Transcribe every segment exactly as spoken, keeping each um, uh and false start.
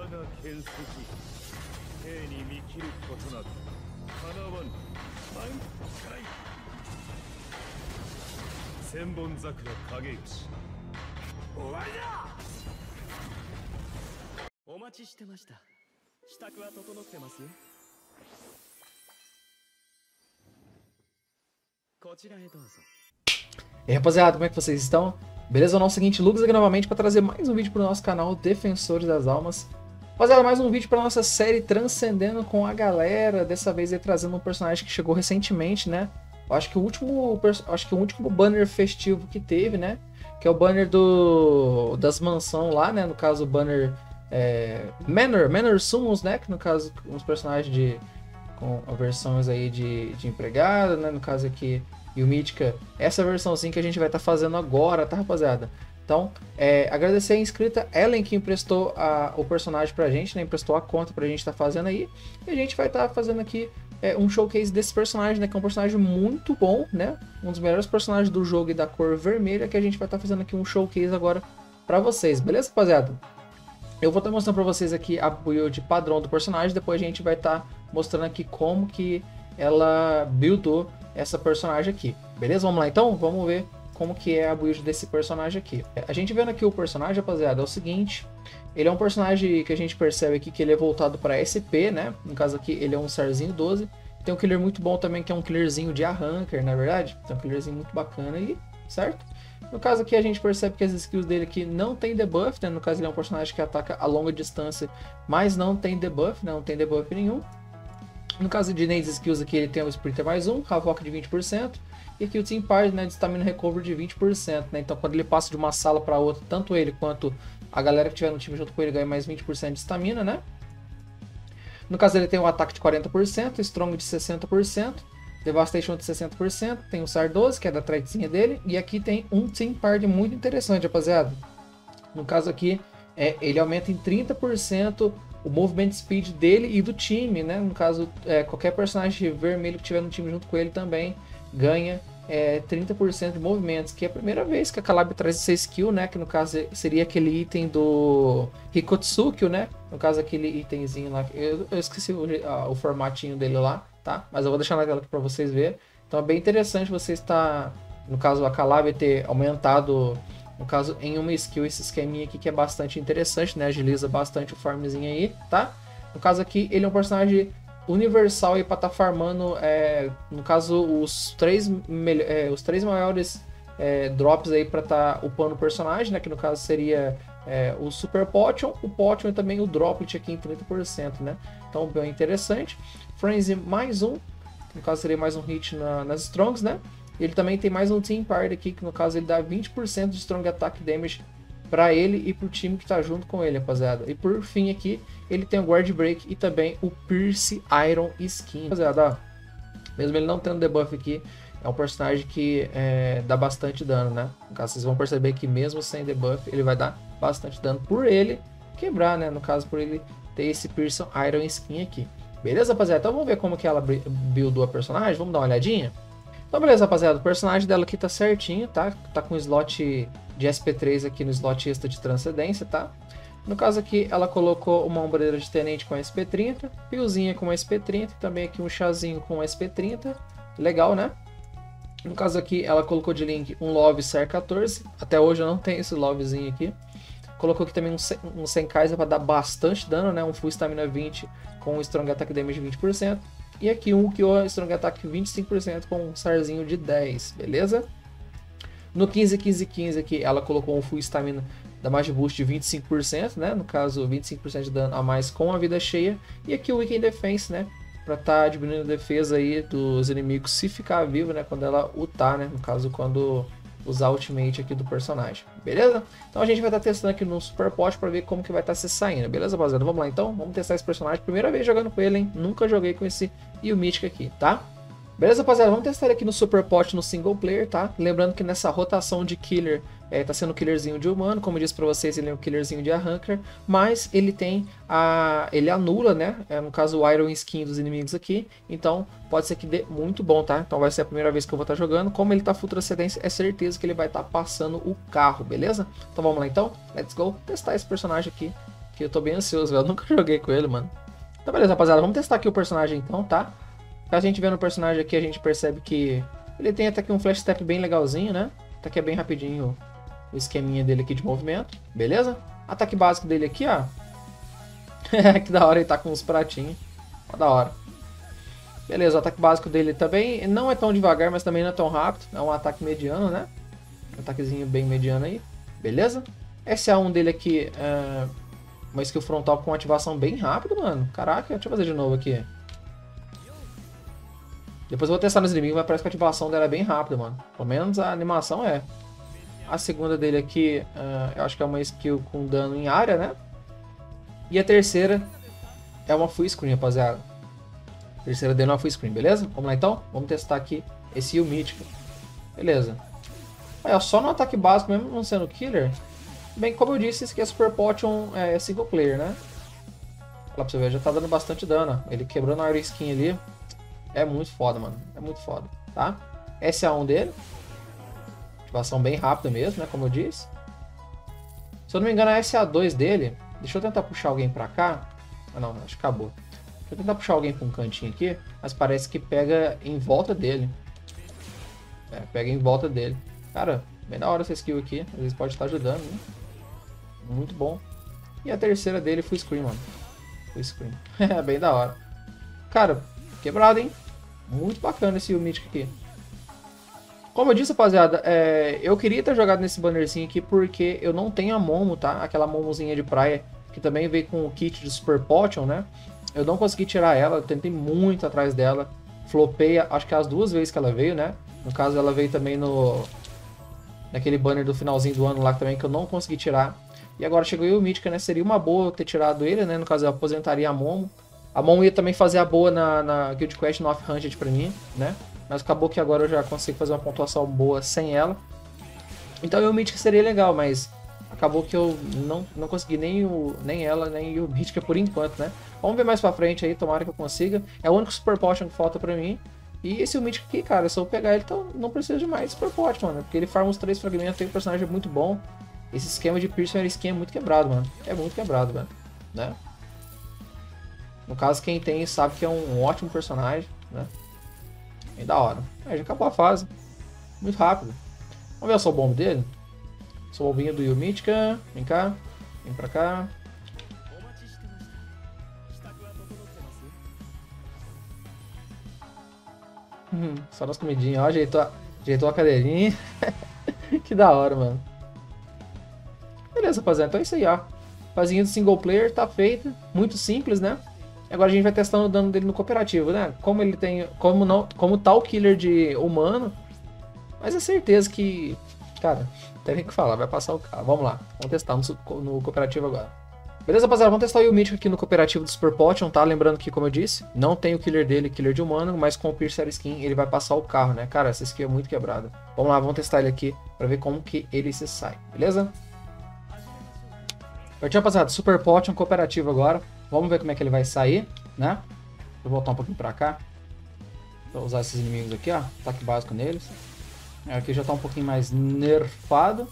E aí, rapaziada, como é que vocês estão? Beleza? Não é o seguinte, Lucas aqui novamente para trazer mais um vídeo para o nosso canal Defensores das Almas. Rapaziada, mais um vídeo para nossa série Transcendendo com a Galera. Dessa vez aí trazendo um personagem que chegou recentemente, né? Eu acho que o último, acho que o último banner festivo que teve, né? Que é o banner do das mansão lá, né? No caso, o banner é, Manor, Manor Summons, né? Que no caso, uns personagens de com versões aí de, de empregada, né? No caso aqui, e o Mítica, essa versãozinha que a gente vai estar tá fazendo agora, tá, rapaziada? Então, é, agradecer a inscrita Ellen que emprestou a, o personagem pra gente, né? Emprestou a conta pra gente estar tá fazendo aí. E a gente vai estar tá fazendo aqui é, um showcase desse personagem, né? Que é um personagem muito bom, né? Um dos melhores personagens do jogo e da cor vermelha, que a gente vai estar tá fazendo aqui um showcase agora pra vocês, beleza, rapaziada? Eu vou estar tá mostrando pra vocês aqui a build padrão do personagem, depois a gente vai estar tá mostrando aqui como que ela buildou essa personagem aqui, beleza? Vamos lá então? Vamos ver como que é a build desse personagem aqui. A gente vendo aqui o personagem, rapaziada, é o seguinte, ele é um personagem que a gente percebe aqui que ele é voltado para S P, né? No caso aqui ele é um Sarzinho doze, tem um killer muito bom também que é um killerzinho de Arrancar, na verdade, tem um killerzinho muito bacana aí, certo? No caso aqui a gente percebe que as skills dele aqui não tem debuff, né? No caso ele é um personagem que ataca a longa distância, mas não tem debuff, né? Não tem debuff nenhum. No caso de Nade's skills aqui ele tem o Sprinter mais um, Havoc de vinte por cento, e aqui o Team Party, né, de Stamina Recover de vinte por cento, né? Então quando ele passa de uma sala para outra, tanto ele quanto a galera que tiver no time junto com ele ganha mais vinte por cento de Stamina, né? No caso ele tem um ataque de quarenta por cento, Strong de sessenta por cento, Devastation de sessenta por cento, tem o Sar doze, que é da tradezinha dele, e aqui tem um Team Party muito interessante, rapaziada. No caso aqui, é, ele aumenta em trinta por cento o movement speed dele e do time, né? No caso, é, qualquer personagem vermelho que tiver no time junto com ele também ganha é, trinta por cento de movimentos, que é a primeira vez que a Calab traz essa skill, né? Que no caso seria aquele item do Hikotsukyo, né? No caso aquele itemzinho lá, eu, eu esqueci o, a, o formatinho dele lá, tá? Mas eu vou deixar na tela aqui para vocês verem. Então é bem interessante você estar, no caso a Calab ter aumentado, no caso em uma skill esse esqueminha aqui que é bastante interessante, né? Agiliza bastante o farmzinho aí, tá? No caso aqui ele é um personagem universal aí para estar tá farmando, é, no caso os três, é, os três maiores é, drops aí para estar tá upando o personagem, né? Que no caso seria é, o Super Potion, o Potion e também o Droplet aqui em trinta por cento, né? Então bem interessante. Frenzy mais um, no caso seria mais um hit na, nas Strongs, né? Ele também tem mais um Team Party aqui, que no caso ele dá vinte por cento de Strong Attack Damage para ele e para o time que está junto com ele, rapaziada. E por fim aqui, ele tem o Guard Break e também o Pierce Iron Skin, rapaziada. Mesmo ele não tendo debuff aqui, é um personagem que é, dá bastante dano, né? No caso, vocês vão perceber que mesmo sem debuff, ele vai dar bastante dano por ele quebrar, né? No caso, por ele ter esse Pierce Iron Skin aqui. Beleza, rapaziada? Então vamos ver como que ela buildou a personagem, vamos dar uma olhadinha? Então beleza, rapaziada, o personagem dela aqui tá certinho, tá? Tá com slot de S P três aqui no slot extra de transcendência, tá? No caso aqui, ela colocou uma ombreira de tenente com S P trinta, piozinha com S P trinta, também aqui um chazinho com S P trinta, legal, né? No caso aqui, ela colocou de link um Love Sar quatorze, até hoje eu não tenho esse Lovezinho aqui. Colocou aqui também um, um Senkaiser para dar bastante dano, né? Um Full Stamina vinte com um Strong Attack Damage vinte por cento. E aqui um Ukyo Strong Attack vinte e cinco por cento com um Sarzinho de dez, beleza? No quinze, quinze, quinze aqui ela colocou um Full Stamina da Magi Boost de vinte e cinco por cento, né? No caso, vinte e cinco por cento de dano a mais com a vida cheia. E aqui o Weekend Defense, né? Pra estar tá diminuindo a defesa aí dos inimigos se ficar vivo, né? Quando ela ultar, né? No caso, quando usar o ultimate aqui do personagem, beleza? Então a gente vai estar tá testando aqui no Super Pot para ver como que vai estar tá se saindo, beleza, rapaziada? Vamos lá então, vamos testar esse personagem, primeira vez jogando com ele, hein? Nunca joguei com esse e o Mítica aqui, tá? Beleza, rapaziada? Vamos testar ele aqui no Super Pot no single player, tá? Lembrando que nessa rotação de killer, é, tá sendo o killerzinho de humano, como eu disse pra vocês, ele é um killerzinho de Arrancar, mas ele tem a... ele anula, né? É, no caso, o Iron Skin dos inimigos aqui, então pode ser que dê muito bom, tá? Então vai ser a primeira vez que eu vou estar jogando, como ele tá full transcendência, é certeza que ele vai estar passando o carro, beleza? Então vamos lá então, let's go testar esse personagem aqui, que eu tô bem ansioso, velho. Eu nunca joguei com ele, mano. Então, beleza, rapaziada. Vamos testar aqui o personagem, então, tá? A gente vendo o personagem aqui, a gente percebe que ele tem até aqui um flash step bem legalzinho, né? Até que é bem rapidinho o esqueminha dele aqui de movimento, beleza? Ataque básico dele aqui, ó. Que da hora, ele tá com uns pratinhos. Ó, da hora. Beleza, o ataque básico dele também não é tão devagar, mas também não é tão rápido. É um ataque mediano, né? Um ataquezinho bem mediano aí. Beleza? S A um dele aqui é uma skill frontal com ativação bem rápida, mano. Caraca, deixa eu fazer de novo aqui. Depois eu vou testar nos inimigos, mas parece que a ativação dela é bem rápida, mano. Pelo menos a animação é. A segunda dele aqui, uh, eu acho que é uma skill com dano em área, né? E a terceira é uma full screen, rapaziada. A terceira dele é uma full screen, beleza? Vamos lá então? Vamos testar aqui esse Yu Mítico. Beleza. Olha, só no ataque básico, mesmo não sendo killer. Bem, como eu disse, esse aqui é Super Potion é single player, né? Olha pra você ver, já tá dando bastante dano. Ele quebrando a Iron Skin ali. É muito foda, mano. É muito foda, tá? S A um dele. Ativação bem rápida mesmo, né? Como eu disse. Se eu não me engano, a S A dois dele... Deixa eu tentar puxar alguém pra cá. Ah, não. Acho que acabou. Deixa eu tentar puxar alguém pra um cantinho aqui. Mas parece que pega em volta dele. É, pega em volta dele. Cara, bem da hora essa skill aqui. Às vezes pode estar ajudando, né? Muito bom. E a terceira dele, Full Screen, mano. Full Screen. É, bem da hora. Cara, quebrado, hein? Muito bacana esse Mythic aqui. Como eu disse, rapaziada, é, eu queria ter jogado nesse bannerzinho aqui porque eu não tenho a Momo, tá? Aquela Momozinha de praia que também veio com o kit de Super Potion, né? Eu não consegui tirar ela, eu tentei muito atrás dela. Flopei, acho que as duas vezes que ela veio, né? No caso, ela veio também no... naquele banner do finalzinho do ano lá também que eu não consegui tirar. E agora chegou o Mythic, né? Seria uma boa eu ter tirado ele, né? No caso, eu aposentaria a Momo. A Momo ia também fazer a boa na, na Guild Quest North Hunted pra mim, né? Mas acabou que agora eu já consigo fazer uma pontuação boa sem ela. Então o Mythic seria legal, mas acabou que eu não, não consegui nem, o, nem ela, nem o Mythic por enquanto, né? Vamos ver mais pra frente aí, tomara que eu consiga. É o único Super Potion que falta pra mim. E esse Mythic aqui, cara, se eu pegar ele, então não precisa de mais Super Potion, mano. Porque ele farma os três fragmentos, tem um personagem muito bom. Esse esquema de Piercing era esquema muito quebrado, mano. É muito quebrado, mano. Né? No caso, quem tem sabe que é um ótimo personagem, né? Bem da hora. Aí já acabou a fase. Muito rápido. Vamos ver o Soul Bomb dele. Soul Bombinho do Yu Mítica. Vem cá. Vem pra cá. Hum, só nas comidinhas. Ó, ajeitou a, ajeitou a cadeirinha. Que da hora, mano. Beleza, rapaziada. Então é isso aí, ó. Fazinha do single player tá feita. Muito simples, né? Agora a gente vai testando o dano dele no cooperativo, né? Como ele tem... Como não... Como tal killer de humano. Mas é certeza que... Cara, tem nem o que falar. Vai passar o carro. Vamos lá. Vamos testar no, no cooperativo agora. Beleza, rapaziada? Vamos testar o Yu Mítico aqui no cooperativo do Super Potion, tá? Lembrando que, como eu disse, não tem o killer dele, killer de humano. Mas com o Piercer Skin ele vai passar o carro, né? Cara, essa skin é muito quebrada. Vamos lá, vamos testar ele aqui pra ver como que ele se sai. Beleza? Partiu, rapaziada. Super Potion cooperativo agora. Vamos ver como é que ele vai sair, né? Vou voltar um pouquinho pra cá. Vou usar esses inimigos aqui, ó. Ataque básico neles. Aqui já tá um pouquinho mais nerfado.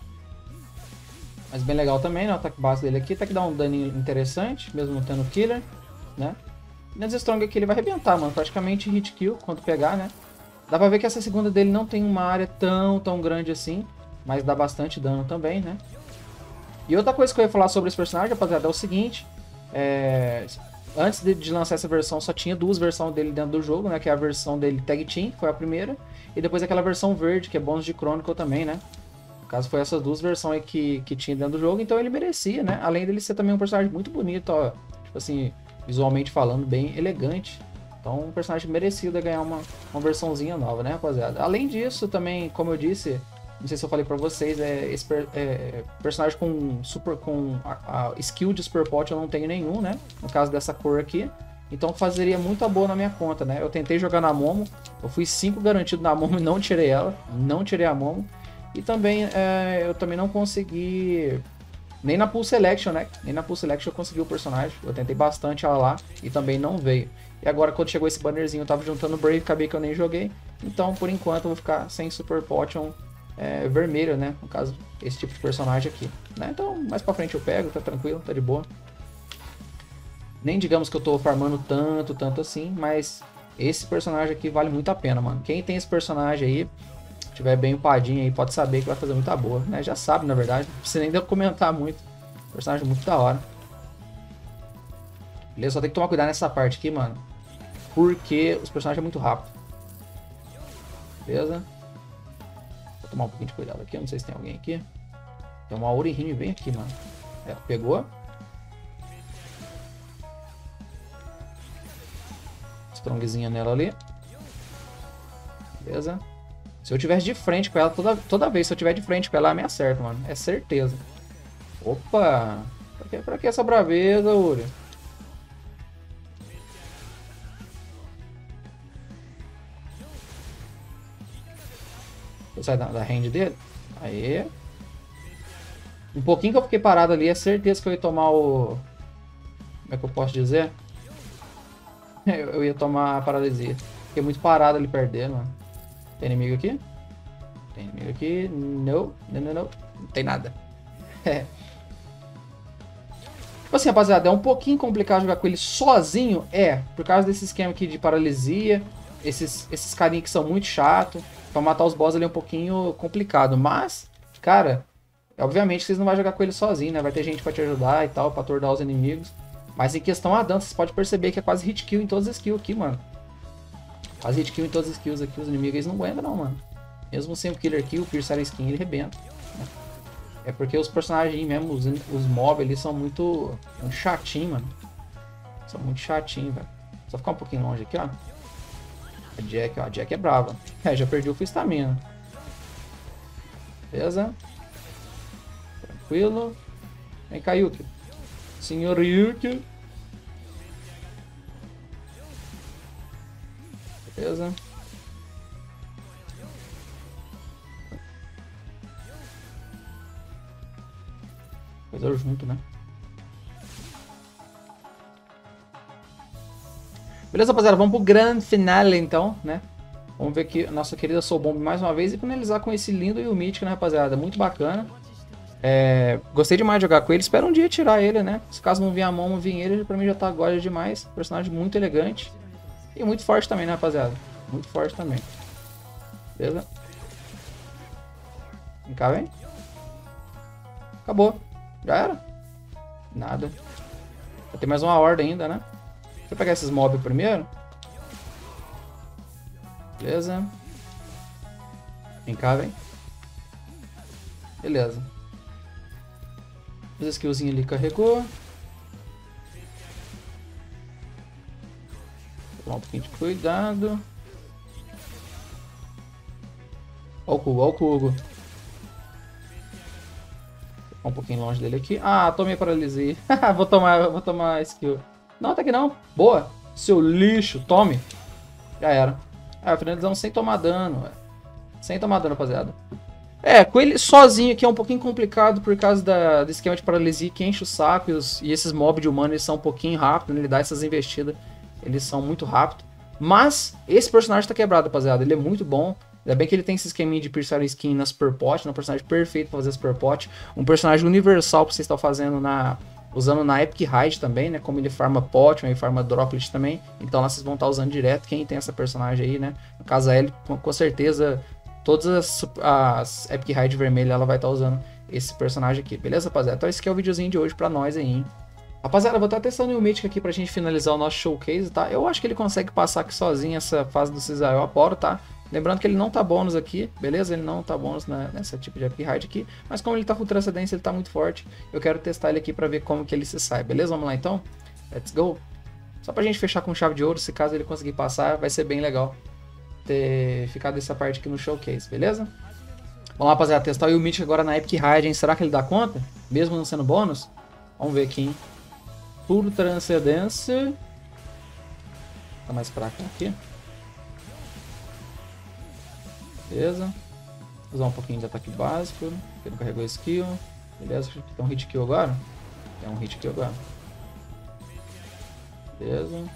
Mas bem legal também, né? O ataque básico dele aqui. Até que dá um dano interessante, mesmo não tendo killer, né? E nas Strong aqui ele vai arrebentar, mano. Praticamente hit kill quando pegar, né? Dá pra ver que essa segunda dele não tem uma área tão, tão grande assim. Mas dá bastante dano também, né? E outra coisa que eu ia falar sobre esse personagem, rapaziada, é o seguinte... É, antes de, de lançar essa versão só tinha duas versões dele dentro do jogo, né? Que é a versão dele Tag Team, que foi a primeira, e depois aquela versão verde, que é bônus de Chronicle também, né? No caso foi essas duas versões aí que, que tinha dentro do jogo, então ele merecia, né? Além dele ser também um personagem muito bonito, ó, tipo assim, visualmente falando, bem elegante. Então um personagem merecido é ganhar uma, uma versãozinha nova, né, rapaziada? Além disso, também, como eu disse... Não sei se eu falei pra vocês, é, esse per, é, personagem com, super, com a, a skill de Super Potion eu não tenho nenhum, né? No caso dessa cor aqui. Então fazeria muita boa na minha conta, né? Eu tentei jogar na Momo, eu fui cinco garantido na Momo e não tirei ela. Não tirei a Momo. E também é, eu também não consegui... Nem na Pool Selection, né? Nem na Pool Selection eu consegui o personagem. Eu tentei bastante ela lá e também não veio. E agora quando chegou esse bannerzinho eu tava juntando o Brave, acabei que eu nem joguei. Então por enquanto eu vou ficar sem Super Potion... É, vermelho, né? No caso, esse tipo de personagem aqui, né? Então, mais pra frente eu pego, tá tranquilo, tá de boa. Nem digamos que eu tô farmando tanto, tanto assim, mas esse personagem aqui vale muito a pena, mano. Quem tem esse personagem aí, tiver bem upadinho aí, pode saber que vai fazer muita boa, né? Já sabe, na verdade, não precisa nem documentar muito. Personagem muito da hora. Beleza? Só tem que tomar cuidado nessa parte aqui, mano, porque os personagens são muito rápidos. Beleza? Vou tomar um pouquinho de cuidado aqui, eu não sei se tem alguém aqui. Tem uma Orihime bem aqui, mano. É, pegou. Strongzinha nela ali. Beleza? Se eu tiver de frente com ela, toda, toda vez se eu tiver de frente com ela, ela me acerta, mano. É certeza. Opa! Pra que, pra que essa braveza, Uri? Eu saio da, da hand dele. Aê. Um pouquinho que eu fiquei parado ali, é certeza que eu ia tomar o... Como é que eu posso dizer? Eu, eu ia tomar a paralisia. Fiquei muito parado ali perto dele, mano. Tem inimigo aqui? Tem inimigo aqui? Não, não, não, não. Não tem nada. É. Tipo assim, rapaziada, é um pouquinho complicado jogar com ele sozinho. É, por causa desse esquema aqui de paralisia. Esses, esses carinhos que são muito chatos. Pra matar os boss ali é um pouquinho complicado. Mas, cara, obviamente vocês não vão jogar com ele sozinho, né? Vai ter gente pra te ajudar e tal, pra tornar os inimigos. Mas em questão a dança, você pode perceber que é quase hit kill em todas as skills aqui, mano. Quase hit kill em todas as skills aqui. Os inimigos eles não aguentam não, mano. Mesmo sem o Killer Kill, o Piercer Skin, ele rebenta. Né? É porque os personagens mesmo, os, os mobs, eles são muito, muito chatinhos, mano. São muito chatinhos, velho. Só ficar um pouquinho longe aqui, ó. A Jack, ó. A Jack é brava. É, já perdi o full stamina. Beleza? Tranquilo. Vem cá, Yuki. Senhor Yuki. Beleza? Coisa junto, né? Beleza, rapaziada? Vamos pro grande finale, então, né? Vamos ver aqui a nossa querida Soul Bomb mais uma vez e finalizar com esse lindo e o mítico, né, rapaziada? Muito bacana. É, gostei demais de jogar com ele. Espero um dia tirar ele, né? Se caso não vir a mão, não vir ele, pra mim já tá agora demais. Personagem muito elegante. E muito forte também, né, rapaziada? Muito forte também. Beleza? Vem cá, vem. Acabou. Já era? Nada. Vai ter mais uma horda ainda, né? Deixa eu pegar esses mobs primeiro. Beleza. Vem cá, vem. Beleza. Os skillzinhos ali carregou. Vou tomar um pouquinho de cuidado. Olha o Kugo, olha o Kugo. Um pouquinho longe dele aqui. Ah, tomei paralisia. vou tomar, vou tomar skill. Não, até que não. Boa. Seu lixo, tome. Já era. Ah, finalizamos sem tomar dano. Véio. Sem tomar dano, rapaziada. É, com ele sozinho aqui é um pouquinho complicado por causa da, do esquema de paralisia que enche o saco. E, os, e esses mobs de humano eles são um pouquinho rápidos. Né? Ele dá essas investidas. Eles são muito rápidos. Mas esse personagem tá quebrado, rapaziada. Ele é muito bom. Ainda bem que ele tem esse esqueminha de piercer skin na Super Pot, né? Um personagem perfeito pra fazer Super Pot. Um personagem universal pra vocês estar fazendo na... Usando na Epic Raid também, né? Como ele farma Pot, ele farma Droplet também. Então lá vocês vão estar usando direto. Quem tem essa personagem aí, né? No caso a Ellie, com, com certeza, todas as, as Epic Raid vermelha ela vai estar usando esse personagem aqui. Beleza, rapaziada? Então esse aqui é o videozinho de hoje pra nós aí, hein? Rapaziada, eu vou estar testando o Mythic aqui pra gente finalizar o nosso showcase, tá? Eu acho que ele consegue passar aqui sozinho essa fase do Cisael Aporo, tá? Lembrando que ele não tá bônus aqui, beleza? Ele não tá bônus na, nessa tipo de Epic Raid aqui. Mas como ele tá com transcendência, ele tá muito forte. Eu quero testar ele aqui pra ver como que ele se sai, beleza? Vamos lá então? Let's go! Só pra gente fechar com chave de ouro, se caso ele conseguir passar, vai ser bem legal ter ficado essa parte aqui no showcase, beleza? Vamos lá, rapaziada, testar o Mythic agora na Epic Raid, hein? Será que ele dá conta? Mesmo não sendo bônus? Vamos ver aqui, hein? Puro transcendência. Tá mais pra cá aqui. Beleza. Vou usar um pouquinho de ataque básico. Porque não carregou skill. Beleza. Tem um hit kill agora? Tem um hit kill agora. Beleza.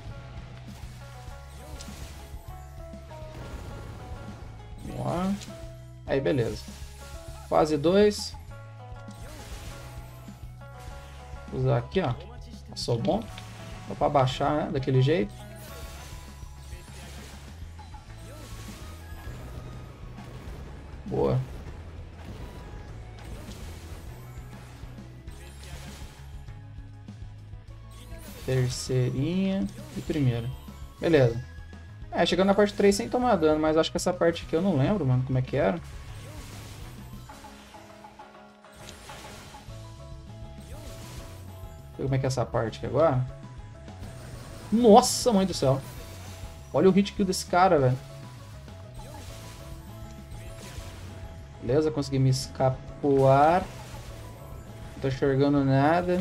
Vamos lá. Aí, beleza. Fase dois. Vou usar aqui, ó. Passou bom. Dá pra baixar, né? Daquele jeito. Boa. Terceirinha e primeira. Beleza. É, chegando na parte três sem tomar dano, mas acho que essa parte aqui eu não lembro, mano, como é que era. Como é que é essa parte aqui agora? Nossa, mãe do céu. Olha o hit kill desse cara, velho. Beleza, consegui me escapular. Não tô enxergando nada.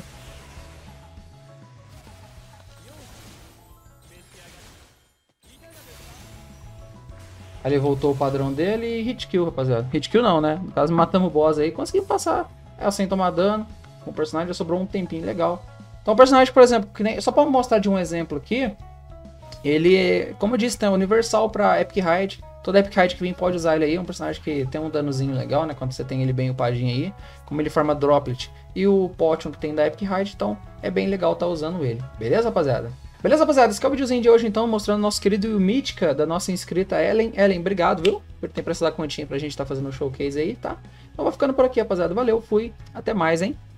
Aí ele voltou o padrão dele e hit kill, rapaziada. Hit kill não, né? No caso, matamos o boss aí. Conseguimos passar. É, sem tomar dano. Com o personagem já sobrou um tempinho legal. Então o personagem, por exemplo, que nem, só pra mostrar de um exemplo aqui. Ele, como eu disse, tem universal pra Epic Raid. Toda Epic Raid que vem pode usar ele aí. É um personagem que tem um danozinho legal, né? Quando você tem ele bem upadinho aí. Como ele forma Droplet e o Potion que tem da Epic Raid. Então é bem legal estar tá usando ele. Beleza, rapaziada? Beleza, rapaziada? Esse aqui é o videozinho de hoje, então, mostrando o nosso querido Mítica, da nossa inscrita Ellen. Ellen, obrigado, viu? Por ter prestado a continha pra gente estar tá fazendo um showcase aí, tá? Então vou ficando por aqui, rapaziada. Valeu, fui. Até mais, hein?